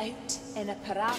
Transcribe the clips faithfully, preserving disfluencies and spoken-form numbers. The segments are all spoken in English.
out in a parade.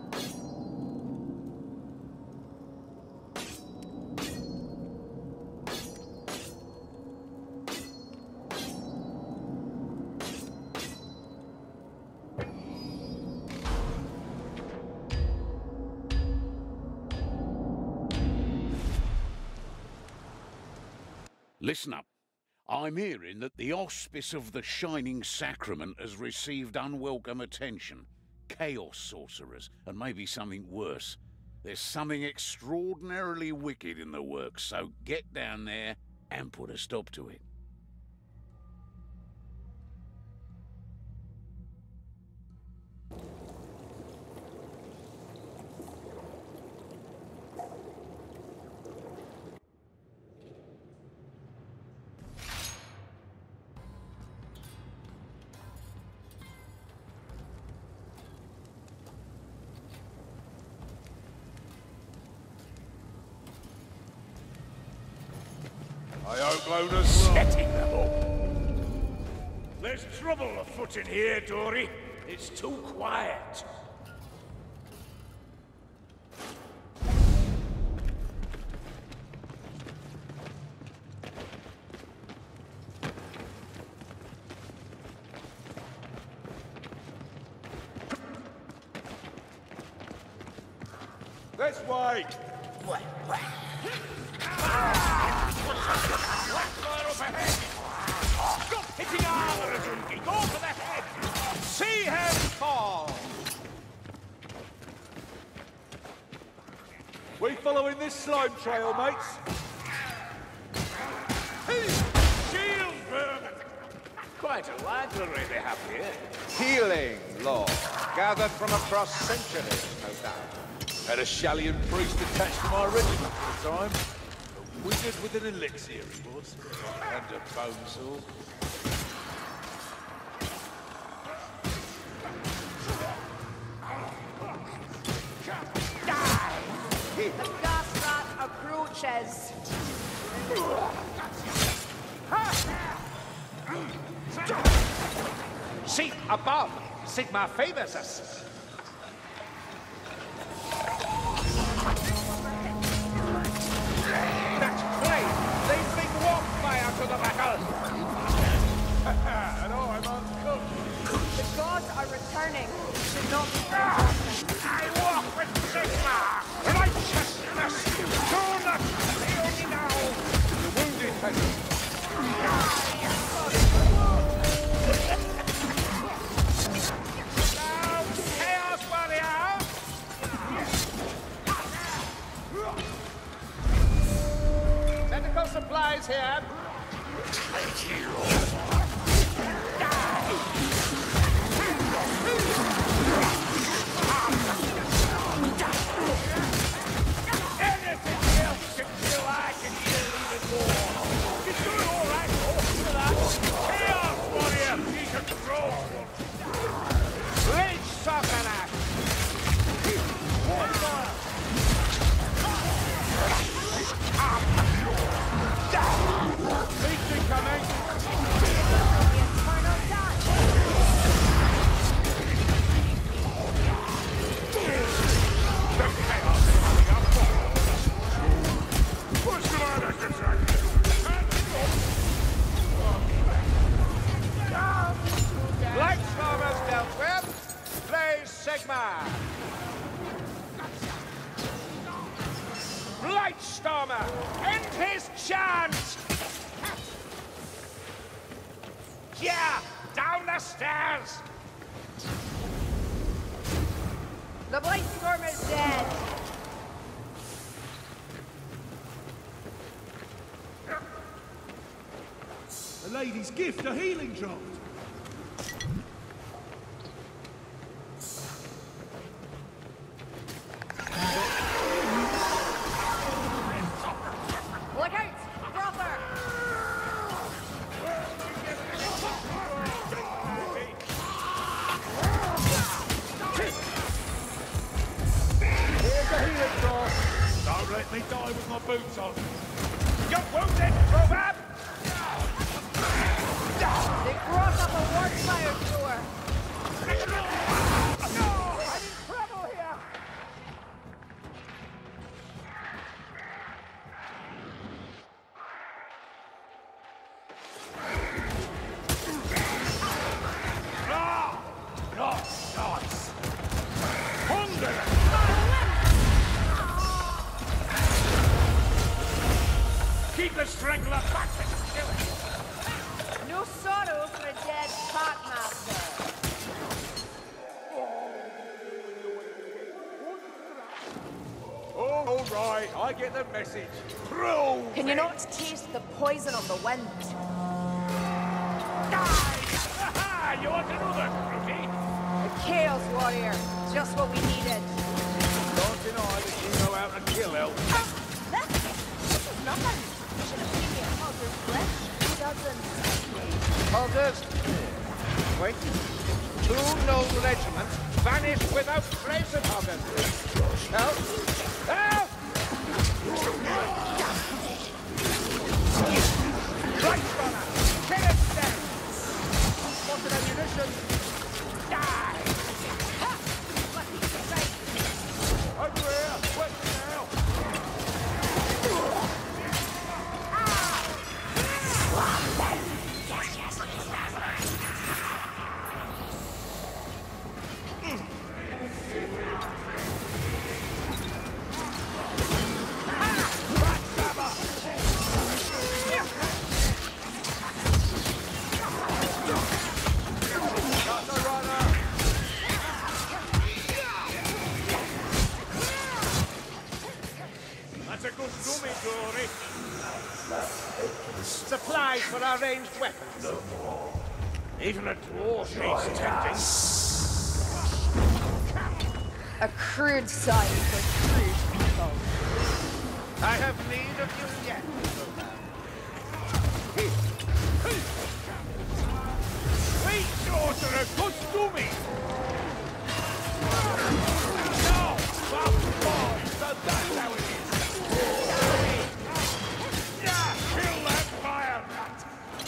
Listen up. I'm hearing that the auspice of the Shining Sacrament has received unwelcome attention. Chaos sorcerers, and maybe something worse. There's something extraordinarily wicked in the works, so get down there and put a stop to it. I hope loaders Setting them up. There's trouble afoot in here, Dory. It's too quiet. Let's wait. Stop hitting armor, Drinky! Go for the head! See him fall! We following this slime trail, mates? Shield vermin! Quite a library they have here. Healing lore, gathered from across centuries, no doubt. Had a Shallyan priest attached to my regiment for a time. A wizard with an elixir he was. And a bone saw. The gas rat approaches. See, above, Sigma favors us. That's Cleave! They bring warp fire to the battle! I know, I'm uncooked. The gods are returning. We should not be forgotten. I walk with Sigma! Righteousness! Do not fail me now! The wounded peasant. Now, Chaos Warrior! Medical supplies here. Anything else until I can heal even more. You're doing all right, Lord, for that. Chaos Warrior, be controlled. Rage Soccer! One fire. Beast incoming. The infernal dash. What's the matter, Cassandra? Lightstormers dealt with. Play Sigma. Lightstormer, end his chance! Yeah, down the stairs! The Blightstorm is dead. A lady's gift, a healing draught. Look out! Brother! Here's a healing draw. Don't let me die with my boots on. You're wounded, Robab! They brought up a ward fire thrower. right, I get the message. Prove Can you it. not taste the poison of the wind? Die! You want another, Crookie? A chaos warrior. Just what we needed. Don't deny that you know how to kill elves. Ah, this, this is nothing. You should have seen me at Halder's flesh. Doesn't. Halters? Wait. Two noble regiments vanished without trace of Halters. Help! Help! Right, brother! Finish them! Wanted ammunition? Die! Ha! Lucky strike! Over here! Wet now! That's a good dummy, Dory. Supplies for our ranged weapons. Even a dwarf needs tending. A crude sight for crude people. I have need of you yet. Sweet sorcerer, good dummy. No, well, boy, so that's how it is. Yeah, kill that fire rat.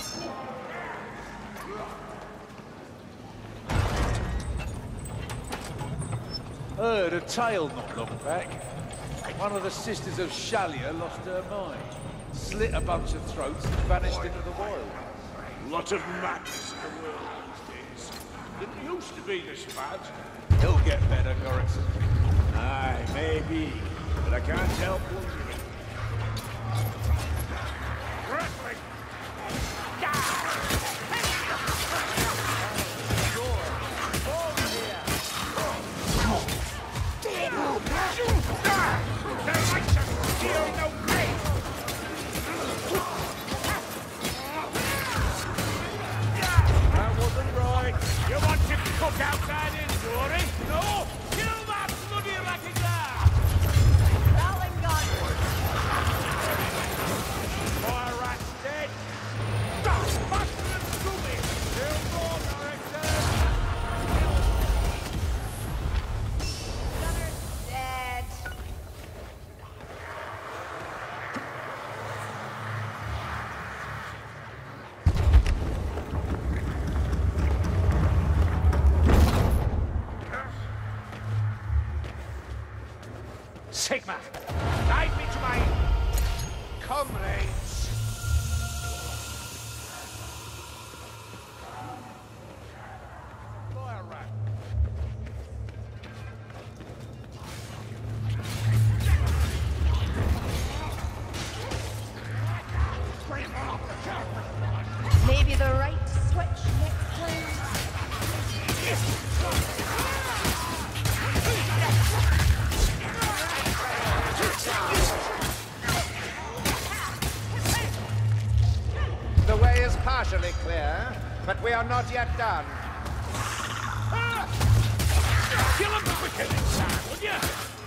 Heard a tale not long back. One of the sisters of Shallya lost her mind, slit a bunch of throats and vanished into the wild. Lot of madness in the world these days. Didn't used to be this bad. He'll get better, Gorrickson. Aye, maybe, but I can't help wondering. Wrestling! That wasn't right. You want to cook outside in, Dory? No! Kill that bloody racket there! Rolling gun. Fire rat's dead. Stop! Faster than Scooby! Still more, director! Gunner's dead. Sigma! Guide me to my comrades! Fire rat! Maybe the right switch next time. The way is partially clear, but we are not yet done. Kill him quicker next time, would you?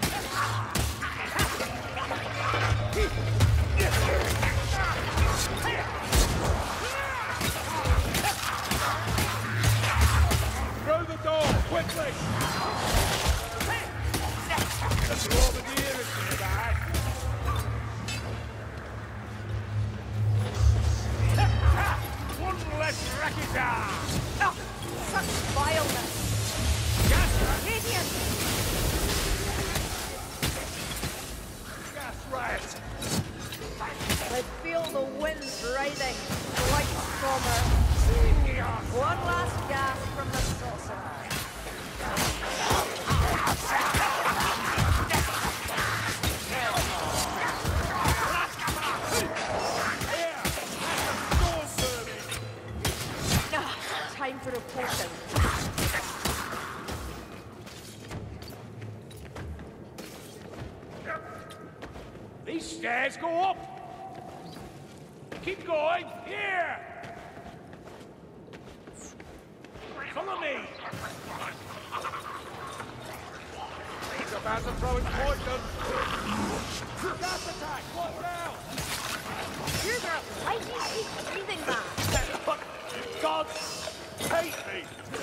Through the door, quickly! That's all the deer is in the bag. One less racket down! stairs go up. Keep going. Here. Follow me. He's about to throw in poison. Gas attack. What now? You're the lightning keep breathing man. God, hate me.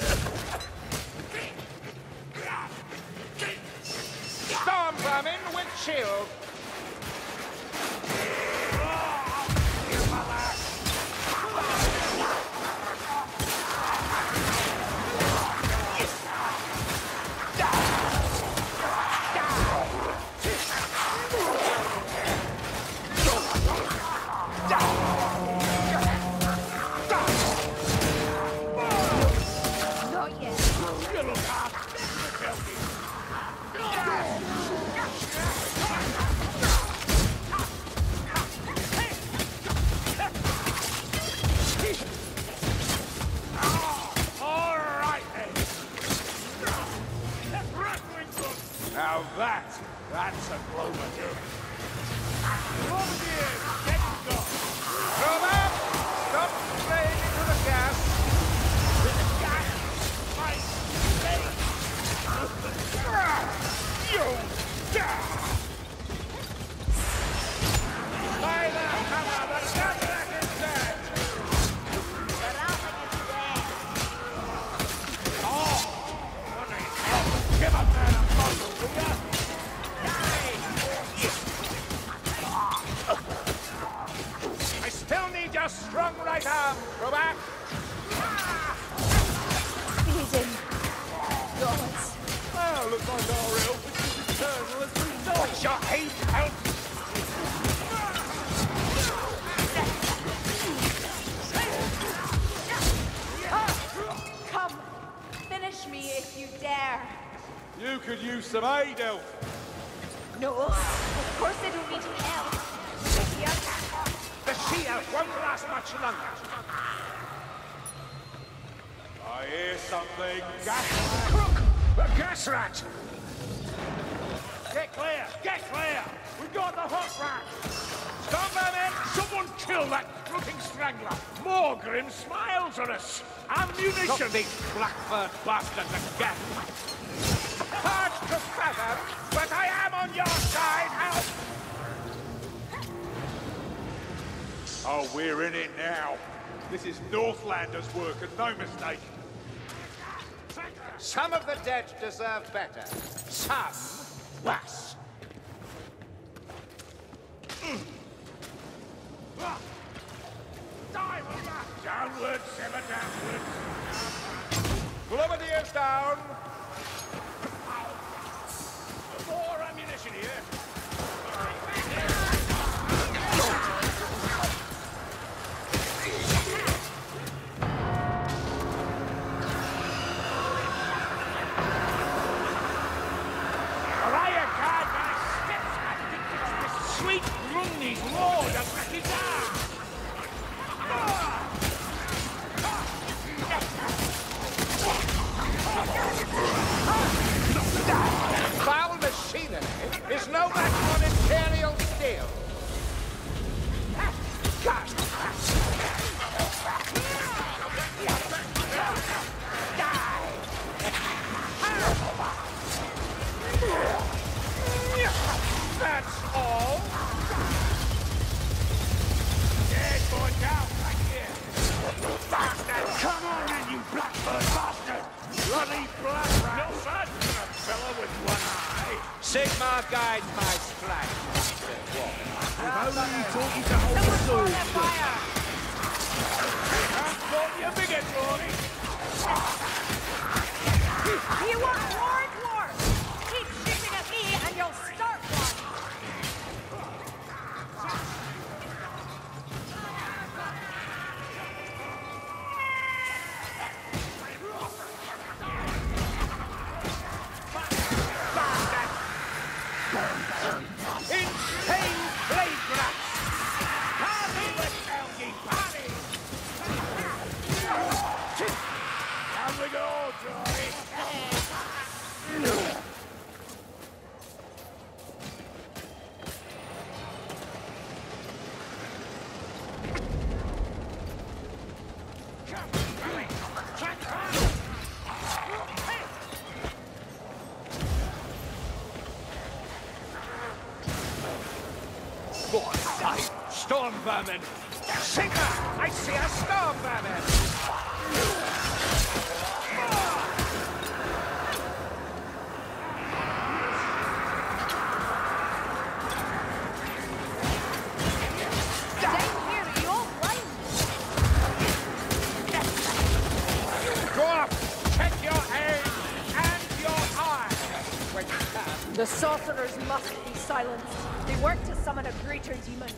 Storm vermin with shield. Not yet. You look half. Now that, that's a Globadier. Globadier, get gone. Roma, stop spraying into the gas. Gas, fight, stay. You die. By the hammer, the Cataclysm is dead. But I don't think it's dead. Oh, what the hell? Give up that muzzle, will ya? I still need your strong right arm, Robak. Feeding. Gods. Well, looks like our help is as eternal as we know. What's your hate help? Come. Finish me if you dare. You could use some aid, Elf. No. Of course I don't need help. Idiot. The shield won't last much longer. I hear something. Gas crook! A gas rat! Get clear! Get clear! We've got the hot rat! Stop that in! Someone kill that crooking strangler! More grim smiles on us! Ammunition! Stop these black-furred bastards again. Hard to fathom, but I am on your side, help! Oh, we're in it now. This is Northlanders' work and no mistake. Some of the dead deserve better. Some worse. Die, will ya? Downward, simmer downward. Globadier's down. More ammunition here. Sweet Grundy's Lord of Rakizar! Foul machinery is no match for Imperial steel. That's all? Dead boy down, right here! Bastard! Come on in, you blackbird bastard! Bloody black rat! No fun for a fella with one eye! Sigmar guides my splash. If only you taught you to hold the sword. Fire! Can't call you a bigot, Rory! You want war, war? Keep shooting at me and you'll start one. Insane plague rats! Party with Elgie, party! Down we go, Jory! sight! Storm vermin! Singer! I see a storm vermin! Down here, you're blind. Dwarf! Check your aim and your eye! When you can. The sorcerers must be silenced. They work to summon a greater demon.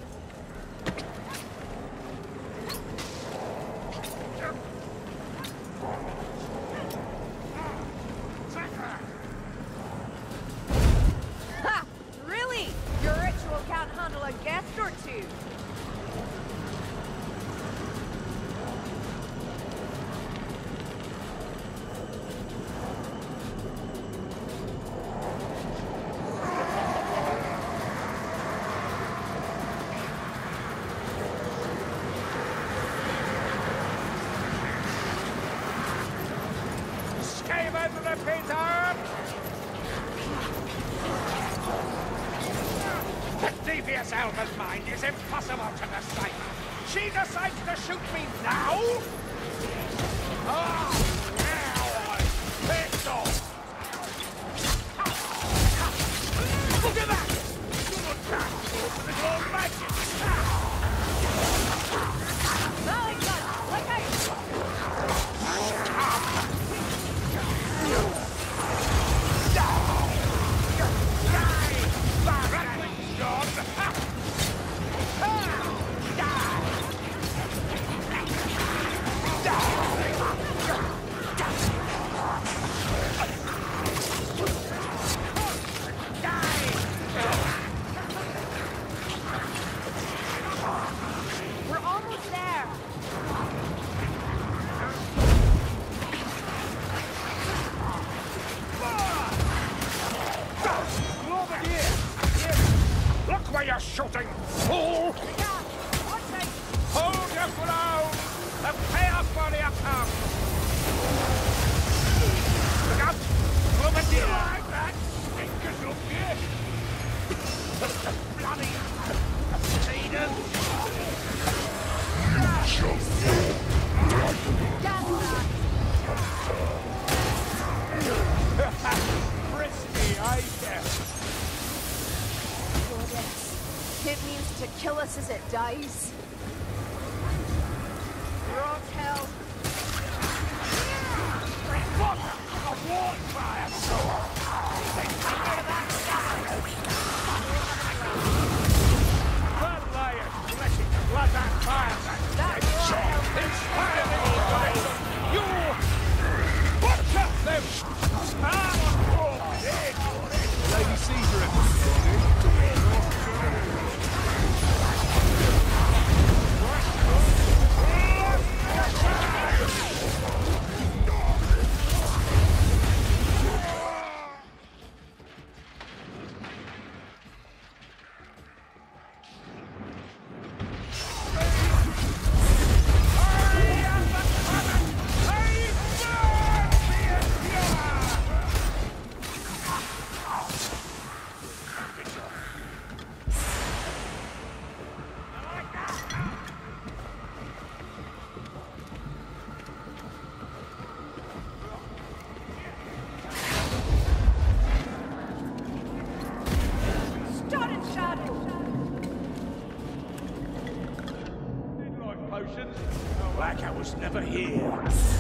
Ha! Really? Your ritual can't handle a guest or two. Scave over the Peter! The devious Elmer's mind is impossible to decipher. She decides to shoot me now? Oh, now I'm pissed off! Look at that! Good back for the old magic! My God, look out! We're almost there. Over here! Look where you're shooting, fool! Yeah, what's that? Hold your ground! The chaos warrior comes! Look out! Over here! Like that! Stinking look here! Bloody Satan! Frisky, I guess! It means to kill us as it dies. Wrong hell. What? A war fire! Blood lion, fleshing the blood that fires and That inspire me, guys! You butcher them! Ah, oh, dead! Lady Caesar at the Like I was never here.